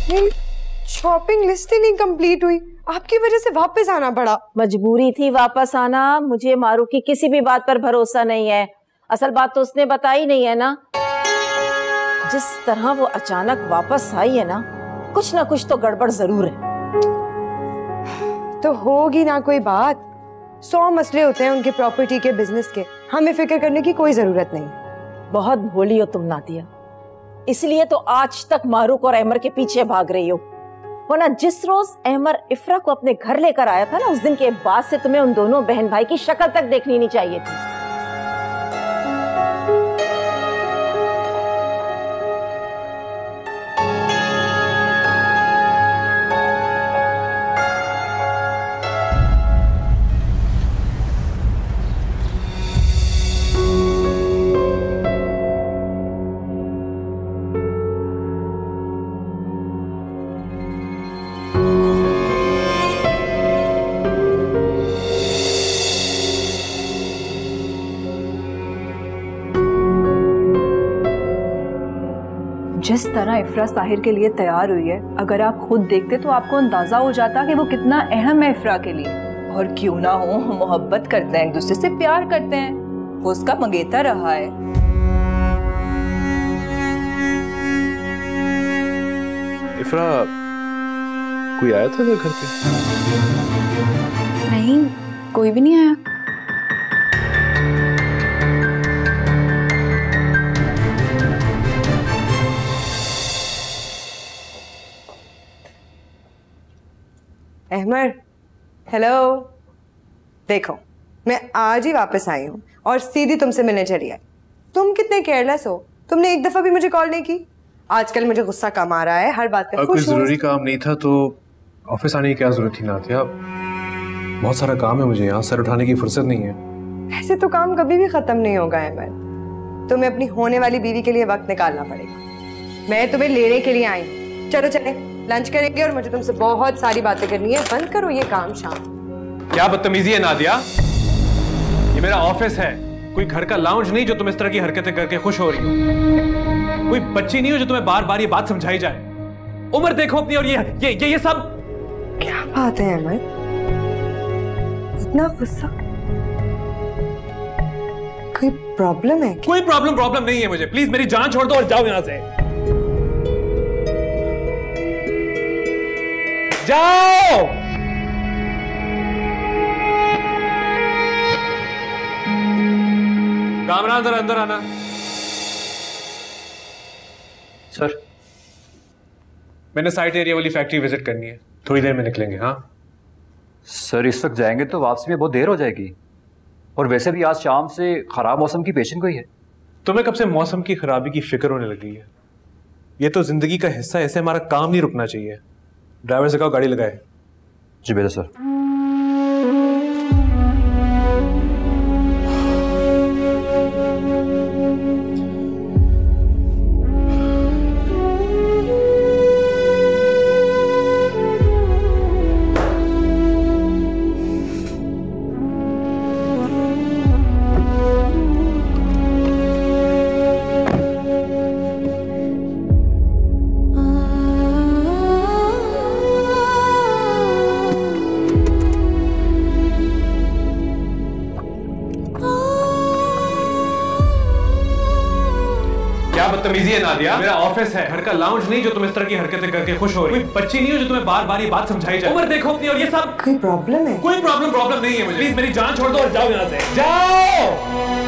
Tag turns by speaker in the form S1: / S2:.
S1: Shopping list ही नहीं complete हुई, आपकी वजह से वापस आना पड़ा।
S2: मजबूरी थी वापस आना। मुझे मारू की किसी भी बात पर भरोसा नहीं है। असल बात तो उसने बताई नहीं है ना। जिस तरह वो अचानक वापस आई है ना कुछ तो गड़बड़ जरूर है।
S1: तो होगी ना कोई बात। 100 मसले होते हैं उनके प्रॉपर्टी के, बिजनेस के, हमें फिक्र करने की कोई जरूरत नहीं।
S2: बहुत भोली हो तुम नादिया, इसलिए तो आज तक मारूक और अहमर के पीछे भाग रही हो। वरना जिस रोज अहमर इफ्रा को अपने घर लेकर आया था ना, उस दिन के बाद से तुम्हें उन दोनों बहन भाई की शक्ल तक देखनी नहीं चाहिए थी।
S3: जिस तरह इफ्रा साहिर के लिए तैयार हुई है, अगर आप खुद देखते तो आपको अंदाजा हो जाता कि वो कितना अहम है इफ्रा के लिए। और क्यों ना हो, हम मोहब्बत करते हैं, एक दूसरे से प्यार करते हैं, वो उसका मंगेतर रहा है।
S4: इफ्रा, कोई आया था घर पे?
S3: नहीं, कोई भी नहीं आया।
S1: अहमर, हेलो। देखो, मैं आज ही वापस आई हूँ और सीधी तुमसे मिलने चली आई। तुम कितने केयरलेस हो, तुमने एक दफा भी मुझे कॉल नहीं की। आजकल मुझे गुस्सा कम आ रहा है, हर बात पे
S4: कोई जरूरी काम नहीं था तो ऑफिस आने की क्या जरूरत थी नादिया? बहुत सारा काम है मुझे यहाँ, सर उठाने की फुर्सत नहीं है।
S1: ऐसे तो काम कभी भी खत्म नहीं होगा अहमर। तुम्हें अपनी होने वाली बीवी के लिए वक्त निकालना पड़ेगा। मैं तुम्हें लेने के लिए आई हूँ। चलो चले, लंच करेंगे और मुझे तुमसे बहुत सारी बातें करनी है। बंद करो ये काम शाम।
S4: क्या बदतमीजी है नादिया? ये मेरा ऑफिस है, कोई घर का लाउंज नहीं जो तुम इस तरह की हरकतें करके खुश हो रही हो। कोई बच्ची नहीं हो जो तुम्हें बार बार ये बात समझाई जाए। उम्र देखो अपनी, और ये सब
S1: क्या बात है अहमद, इतना गुस्सा? कोई प्रॉब्लम है?
S4: कोई प्रॉब्लम नहीं है मुझे। प्लीज मेरी जान छोड़ दो और जाओ यहां से, जाओ। कामरान जरा अंदर आना।
S5: सर,
S4: मैंने साइट एरिया वाली फैक्ट्री विजिट करनी है, थोड़ी देर में निकलेंगे। हाँ
S5: सर, इस वक्त जाएंगे तो वापसी में बहुत देर हो जाएगी, और वैसे भी आज शाम से खराब मौसम की पेशन गोई है।
S4: तुम्हें कब से मौसम की खराबी की फिक्र होने लगी है? ये तो जिंदगी का हिस्सा है, ऐसे हमारा काम नहीं रुकना चाहिए। ड्राइवर से कहो गाड़ी लगाए।
S5: जी बेटा सर।
S4: बदतमीजी है नादिया, मेरा ऑफिस है, घर का लाउंज नहीं जो तुम इस तरह की हरकतें करके खुश हो रही। कोई बच्ची नहीं हो जो तुम्हें बार बार ये बात समझाई जाए। उम्र देखो अपनी, और ये सब
S1: कोई प्रॉब्लम है?
S4: कोई प्रॉब्लम नहीं है मुझे। प्लीज मेरी जान छोड़ दो और जाओ यहां से, जाओ।